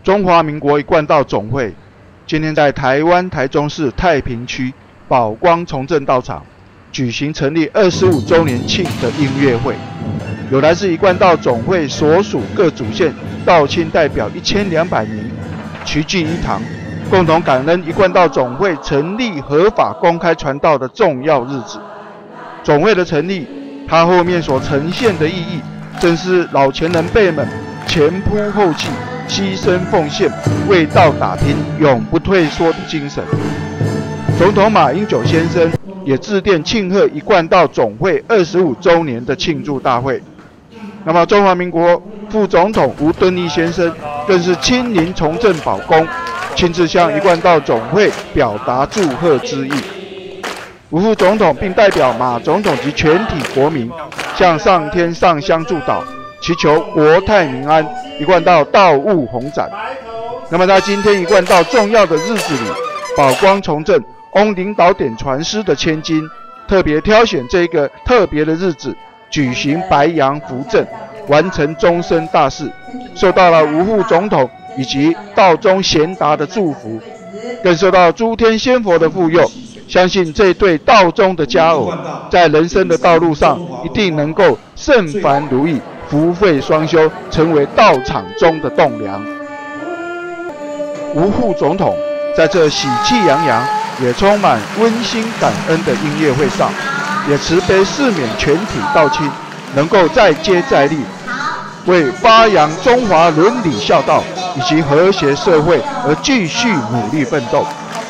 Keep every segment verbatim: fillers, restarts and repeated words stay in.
中华民国一贯道总会今天在台湾台中市太平区宝光重振道场举行成立二十五周年庆的音乐会，有来自一贯道总会所属各主线道亲代表一千两百名齐聚一堂，共同感恩一贯道总会成立合法公开传道的重要日子。总会的成立，它后面所呈现的意义，正是老前人辈们前仆后继、牺牲奉献、为道打拼、永不退缩的精神。总统马英九先生也致电庆贺一贯道总会二十五周年的庆祝大会。那么，中华民国副总统吴敦义先生更是亲临重振宝宫，亲自向一贯道总会表达祝贺之意。吴副总统并代表马总统及全体国民向上天上香祝祷，祈求国泰民安，一贯道道务宏展。那么在今天一贯道重要的日子里，宝光重振翁领导点传师的千金特别挑选这一个特别的日子，举行白羊扶正，完成终身大事，受到了吴副总统以及道中贤达的祝福，更受到诸天仙佛的护佑。相信这对道中的佳偶，在人生的道路上一定能够胜凡如意，福慧双修，成为道场中的栋梁。吴副总统在这喜气洋洋、也充满温馨感恩的音乐会上，也慈悲赦免全体道亲，能够再接再厉，为发扬中华伦理孝道以及和谐社会而继续努力奋斗。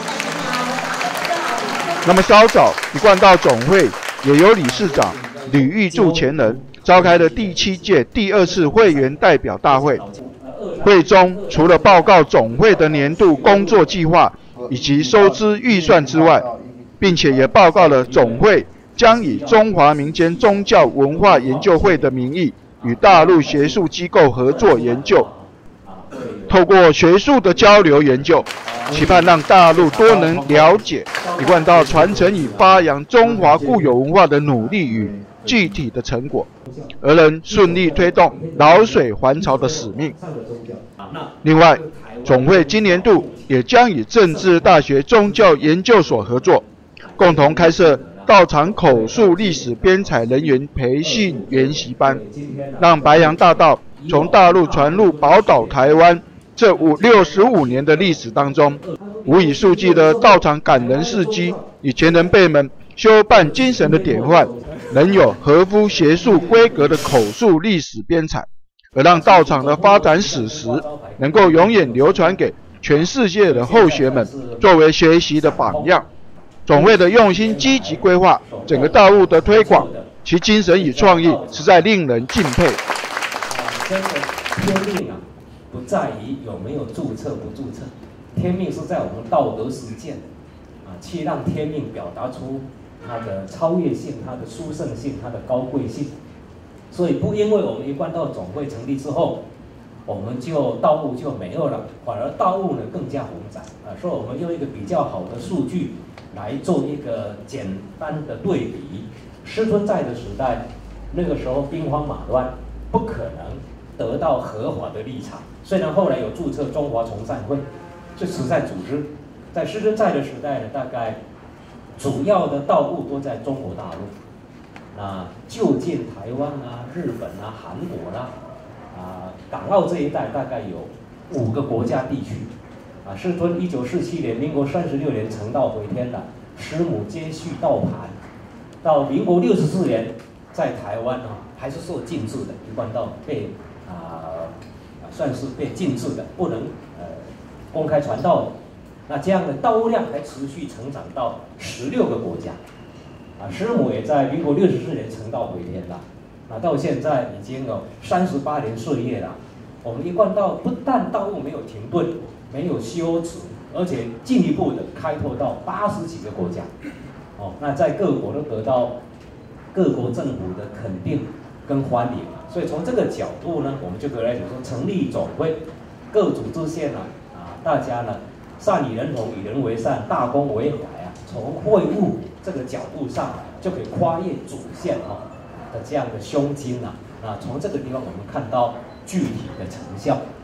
那么稍早，一贯道总会也由理事长吕玉柱前人召开了第七届第二次会员代表大会。会中除了报告总会的年度工作计划以及收支预算之外，并且也报告了总会将以中华民间宗教文化研究会的名义，与大陆学术机构合作研究，透过学术的交流研究，期盼让大陆多能了解一贯道传承与发扬中华固有文化的努力与具体的成果，而能顺利推动老水还潮的使命。另外，总会今年度也将与政治大学宗教研究所合作，共同开设道场口述历史编采人员培训研习班，让白杨大道从大陆传入宝岛台湾这五六十五年的历史当中，无以数计的道场感人事迹与前人辈们修办精神的典范，能有合乎学术规格的口述历史编采，而让道场的发展史实能够永远流传给全世界的后学们，作为学习的榜样。总会的用心积极规划整个道务的推广，其精神与创意实在令人敬佩。 真的天命啊，不在于有没有注册不注册，天命是在我们道德实践啊，去让天命表达出它的超越性、它的殊胜性、它的高贵性。所以不因为我们一贯道总会成立之后，我们就道务就没有了，反而道务呢更加宏展啊。所以我们用一个比较好的数据来做一个简单的对比。师尊在的时代，那个时候兵荒马乱，不可能得到合法的立场。虽然后来有注册中华崇善会，是慈善组织，在师尊在的时代呢，大概主要的道务都在中国大陆。那就近台湾啊、日本啊、韩国啦、啊、啊港澳这一带，大概有五个国家地区。啊，师尊一九四七年，民国三十六年成道回天了，师母接续道盘，到民国六十四年，在台湾啊还是受禁制的，一贯道被啊、呃、算是被禁制的，不能呃公开传道的。那这样的道务量还持续成长到十六个国家。啊，师母也在民国六十四年成道回天了，啊，到现在已经有三十八年岁月了。我们一贯道不但道务没有停顿，没有休止，而且进一步的开拓到八十几个国家。哦，那在各国都得到各国政府的肯定跟欢迎。所以从这个角度呢，我们就可以来讲说，成立总会，各组织线呢，啊，大家呢善与人同，与人为善，大公为怀啊，从会务这个角度上，就可以跨越主线哦的这样的胸襟啊，啊，从这个地方我们看到具体的成效。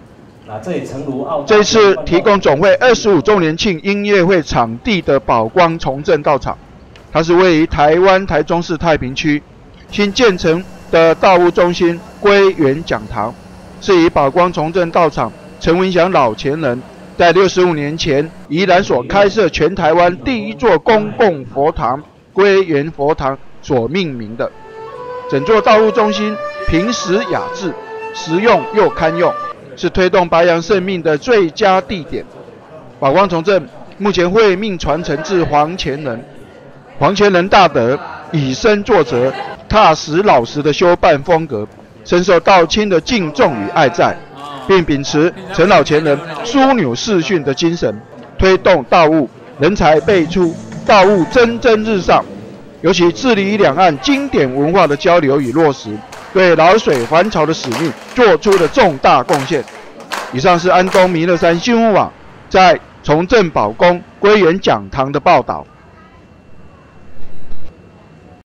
啊，这也诚如澳。 这次提供总会二十五周年庆音乐会场地的宝光重振道场，它是位于台湾台中市太平区新建成的道务中心归园讲堂，是以宝光重振道场陈文祥老前人在六十五年前宜兰所开设全台湾第一座公共佛堂归园佛堂所命名的。整座道务中心平实雅致，实用又堪用，是推动白杨圣命的最佳地点。宝光重振目前会命传承至黄前人，黄前人大德以身作则，踏实老实的修办风格，深受道亲的敬重与爱戴，并秉持陈老前人枢纽视训的精神，推动道务人才辈出，道务蒸蒸日上。尤其致力于两岸经典文化的交流与落实，对老水还潮的使命做出了重大贡献。以上是安东弥勒山新闻网在重振宝宫归园讲堂的报道。